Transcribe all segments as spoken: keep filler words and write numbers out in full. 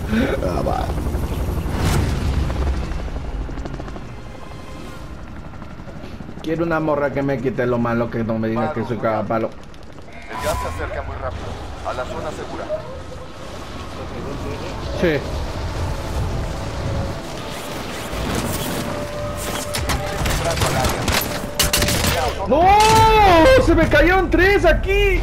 Ah, va. Quiero una morra que me quite lo malo, que no me diga que soy cagapalo. El gas se acerca muy rápido. A la zona segura. Sí. ¡No! ¡Se me cayeron tres aquí!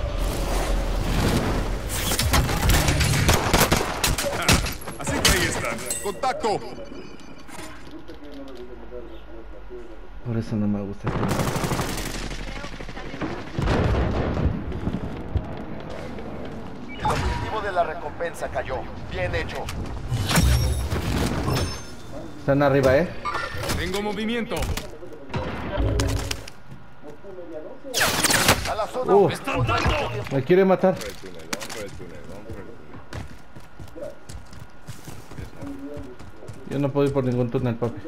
Así que ahí están. ¡Contacto! Por eso no me gusta este juego. El objetivo de la recompensa cayó. Bien hecho. Están arriba, ¿eh? Tengo movimiento. A la zona. Uh, ¡Están dando! me quiere matar. Yo no puedo ir por ningún túnel, papi.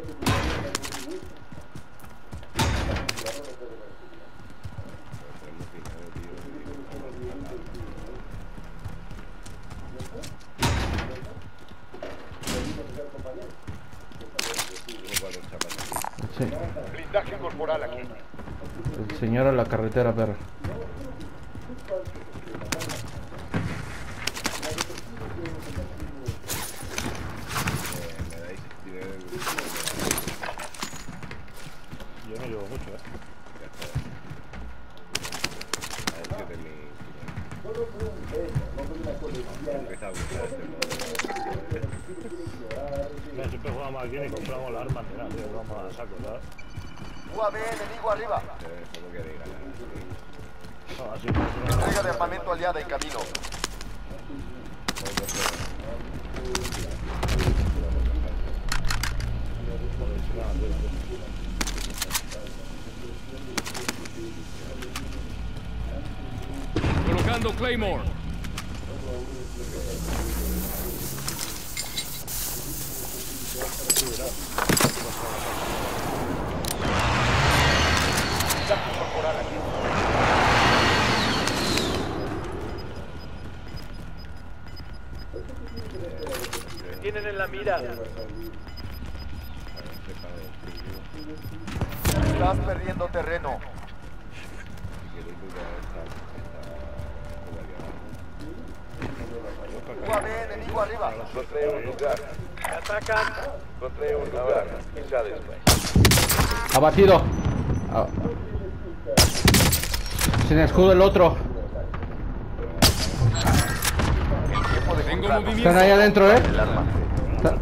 Sí. Blindaje corporal aquí. El señor a la carretera, perro. Yo no llevo mucho, eh. No, siempre jugamos aquí y compramos la arma, mira, tío, vamos a saco, ¿sabes? U A V enemigo arriba. No, así Entrega de armamento aliada en camino. Colocando Claymore. Blindaje corporal aquí. Tienen en la mira. Estás perdiendo terreno. U A V enemigo arriba. Encontré un lugar. Me atacan. Encontré un lugar. Ya después. Abatido. Ah. Sin escudo el otro. Tiempo de Tengo contrato. movimiento. Están ahí adentro, ¿eh? El arma. Está-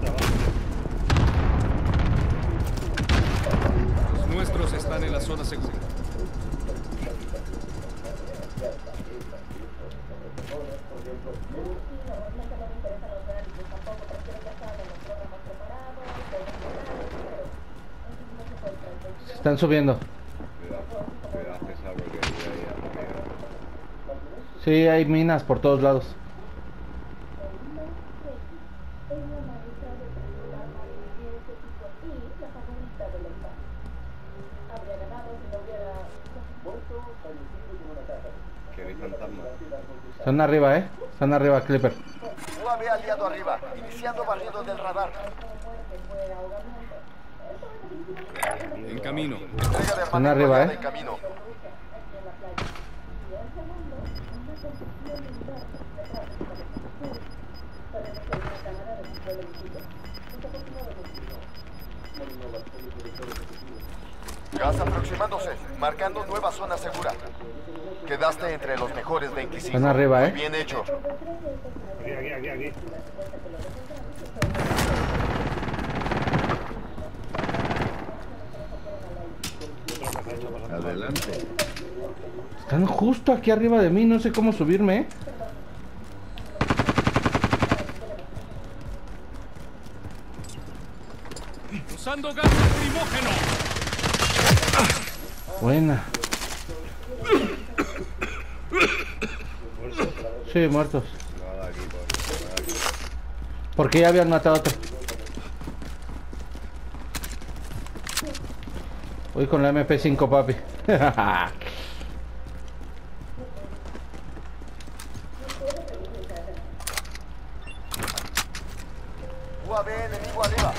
Los nuestros están en la zona segura. Están subiendo. Sí, hay minas por todos lados. Están arriba, ¿eh? Están arriba, Clipper. U A V aliado arriba. Iniciando barrido del radar. En camino. Entrega de Están armamento arriba, aliada ¿eh? en camino. Gas aproximándose, marcando nueva zona segura. Quedaste entre los mejores veinticinco. Están arriba, ¿eh? Muy bien hecho. Aquí, aquí, aquí, aquí. Adelante. Están justo aquí arriba de mí, no sé cómo subirme, ¿eh? Usando gas lacrimógeno. Buena. Sí, muertos. Porque ya habían matado a otro. Voy con la M P cinco, papi. U A V enemigo arriba.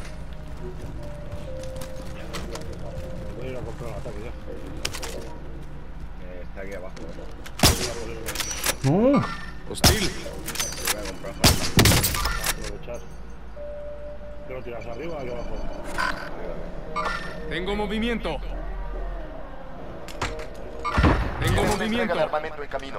Voy a ir a comprar un ataque ya. Eh, está aquí abajo. Uh, Hostil. Voy a comprar Aprovechar. ¿Qué lo tiras arriba o aquí abajo? Tengo movimiento. Tengo Tienes una entrega movimiento. de armamento en camino.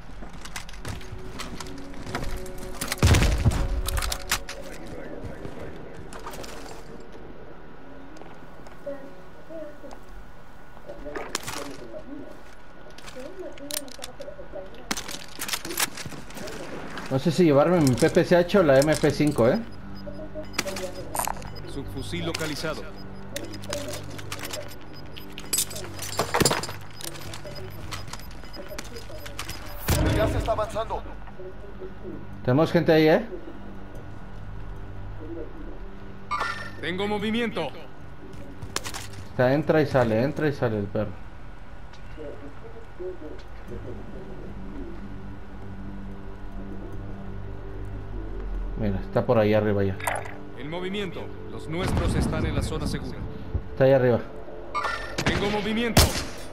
no sé si llevarme mi P P C H o la M P cinco, ¿eh? Subfusil localizado. El gas está avanzando. Tenemos gente ahí, ¿eh? Tengo movimiento. Está, entra y sale, entra y sale el perro. Mira, está por ahí arriba ya. En movimiento. Los nuestros están en la zona segura. Está ahí arriba. Tengo movimiento.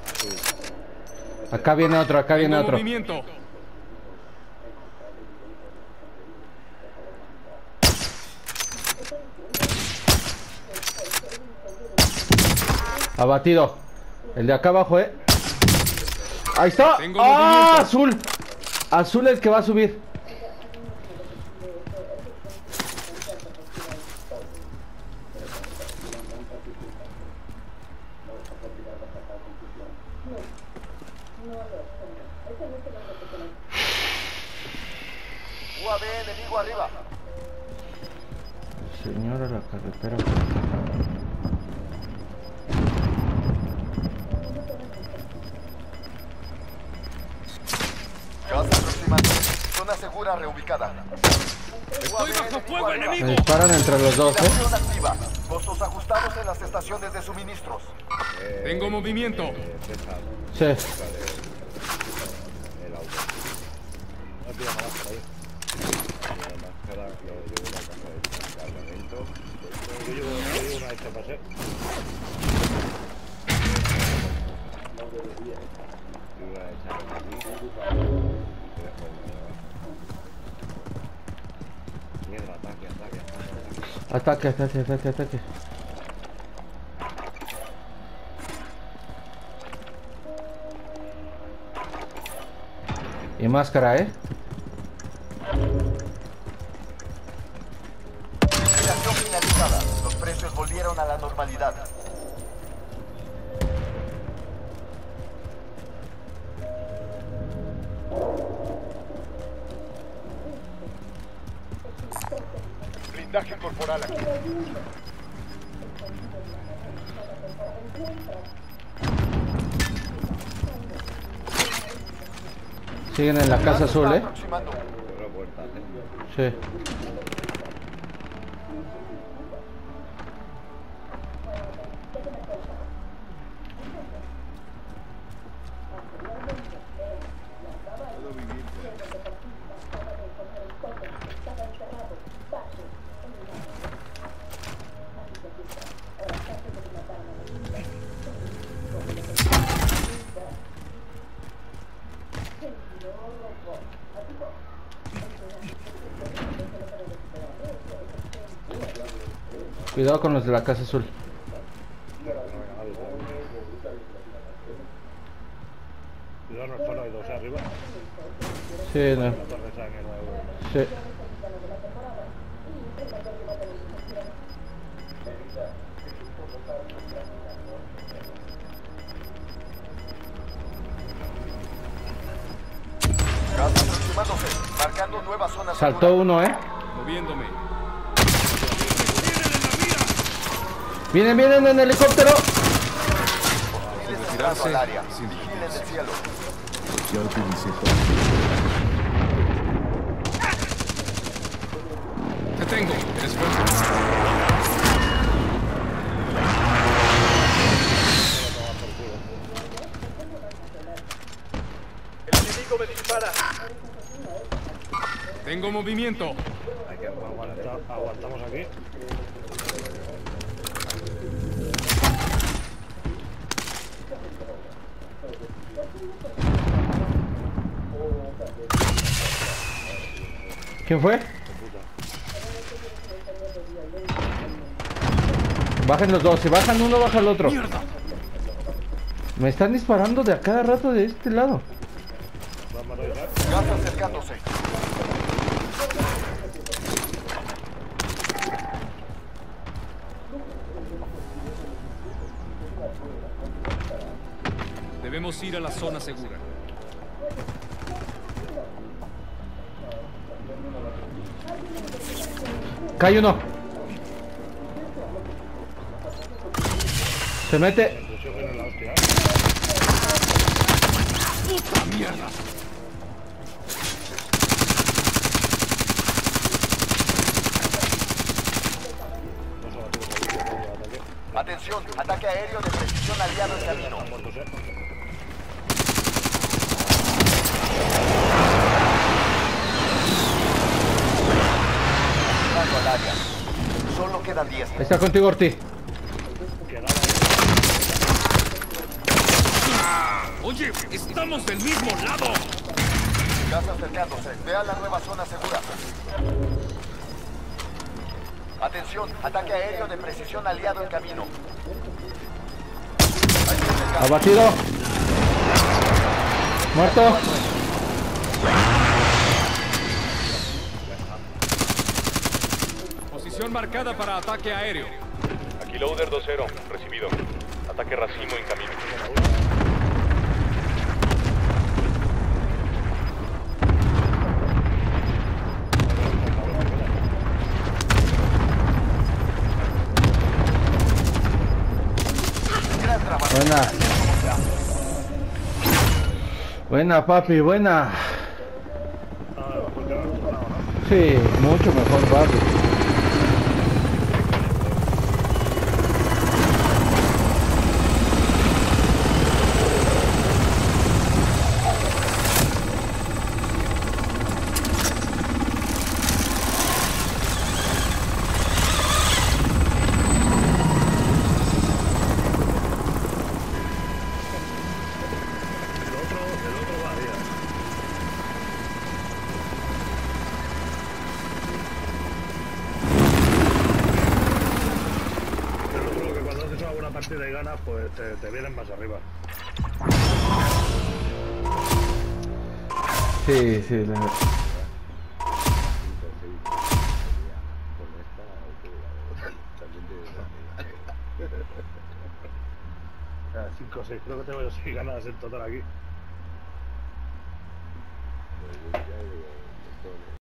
Acá viene otro, acá viene Tengo otro. movimiento. Abatido. El de acá abajo, ¿eh? Ahí está. Tengo ¡Ah! movimiento. Azul. Azul el que va a subir. U A V enemigo arriba. Señora, la carretera. Gas aproximando. Zona segura reubicada. Estoy bajo fuego Me enemigo. disparan entre los dos, ¿eh? Vigilación activa. Costos ajustados en las estaciones de suministros. Tengo movimiento. Eh, César, Sí. el auto. No tira nada por ahí. La máscara, yo llevo una caja de cargamento. Yo llevo, yo llevo una hecha para ser. Y una hecha aquí. Y dejo una abajo. Mierda, ataque, ataque, ataque, ataque. Ataque, ataque, ataque, ataque. Y máscara, ¿eh? Vigilación finalizada. Los precios volvieron a la normalidad. Blindaje corporal aquí. Siguen en la casa Gas azul, está ¿eh? aproximando. Cierro puertas, eh. Sí. Puedo vivir con esto. Cuidado con los de la casa azul. Cuidado, no es solo hay dos arriba. Sí, no. La torre esa que no hay. Sí. Gas aproximándose. Marcando nueva zona Saltó segura. uno, ¿eh? Moviéndome. Vienen, vienen en helicóptero. Hostiles entrando al área. Vigilen el cielo. Ya utilicé todo. Te tengo. Eres fuerte. El enemigo me dispara. Tengo movimiento. Hay hay que aguantar. Aguanta- aguantamos aquí. ¿Quién fue? Bajen los dos, si bajan uno, baja el otro. Me están disparando de a cada rato de este lado. Vamos a revisar. Gas acercándose. Debemos ir a la zona segura. Cae uno. Se mete. Presión en la hostia. ¡Puta mierda! Dos abatidos aquí, yo tengo ataque. Atención, ataque aéreo de precisión aliado en camino. Están muertos, eh. Entrando al área. Solo quedan diez. Está contigo, Ortiz. Quedaba Oye, estamos del mismo lado. Gas acercándose. Vea la nueva zona segura. Atención, ataque aéreo de precisión aliado en camino. Ahí viene el gas. Abatido. Muerto. Posición marcada para ataque aéreo. Aquí Loader dos cero, recibido. Ataque racimo en camino. Gran trabajo. Buena. Buena, papi, buena. Ah, mejor que la otra, ¿no? Sí, mucho mejor, papi. El otro, el otro va bien. El otro que cuando haces una buena partida y ganas, pues te, te vienen más arriba. Sí, sí. la- Con esta, también te... cinco o seis, creo que tengo yo seis ganas en total aquí.